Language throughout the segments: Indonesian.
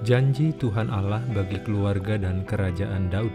Janji Tuhan Allah bagi keluarga dan kerajaan Daud.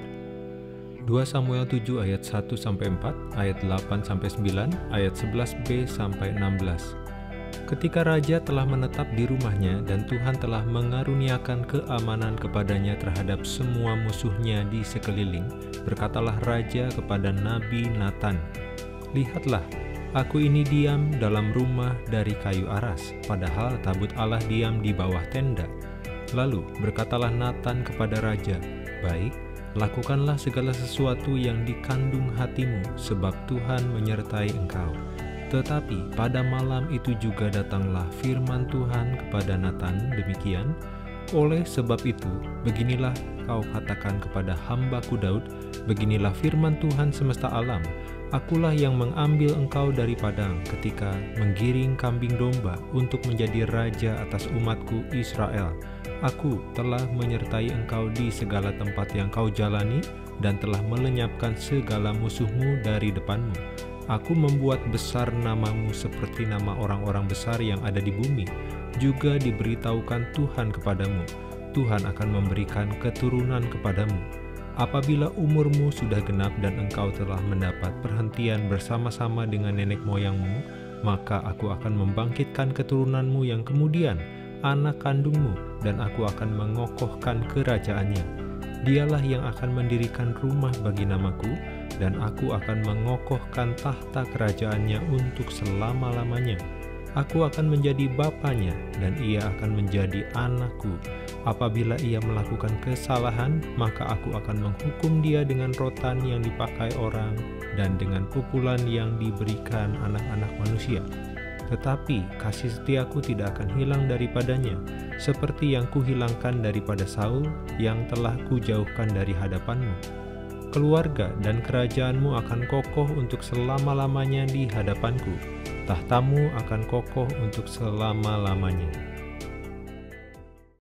2 Samuel 7 ayat 1-4, ayat 8-9, ayat 11b sampai 16. Ketika raja telah menetap di rumahnya dan Tuhan telah mengaruniakan keamanan kepadanya terhadap semua musuhnya di sekeliling, berkatalah raja kepada Nabi Natan, "Lihatlah, aku ini diam dalam rumah dari kayu aras, padahal tabut Allah diam di bawah tenda." Lalu berkatalah Natan kepada raja, "Baik, lakukanlah segala sesuatu yang dikandung hatimu, sebab Tuhan menyertai engkau." Tetapi pada malam itu juga datanglah firman Tuhan kepada Natan demikian, "Oleh sebab itu, beginilah kau katakan kepada hambaku Daud, beginilah firman Tuhan semesta alam, Akulah yang mengambil engkau dari padang ketika menggiring kambing domba untuk menjadi raja atas umatku Israel. Aku telah menyertai engkau di segala tempat yang kau jalani dan telah melenyapkan segala musuhmu dari depanmu. Aku membuat besar namamu seperti nama orang-orang besar yang ada di bumi. Juga diberitahukan Tuhan kepadamu, Tuhan akan memberikan keturunan kepadamu. Apabila umurmu sudah genap dan engkau telah mendapat perhentian bersama-sama dengan nenek moyangmu, maka aku akan membangkitkan keturunanmu yang kemudian, anak kandungmu, dan aku akan mengokohkan kerajaannya. Dialah yang akan mendirikan rumah bagi namaku, dan aku akan mengokohkan tahta kerajaannya untuk selama-lamanya. Aku akan menjadi bapanya, dan ia akan menjadi anakku. Apabila ia melakukan kesalahan, maka aku akan menghukum dia dengan rotan yang dipakai orang dan dengan pukulan yang diberikan anak-anak manusia. Tetapi kasih setiaku tidak akan hilang daripadanya, seperti yang kuhilangkan daripada Saul yang telah kujauhkan dari hadapanmu. Keluarga dan kerajaanmu akan kokoh untuk selama-lamanya di hadapanku. Tahtamu akan kokoh untuk selama-lamanya."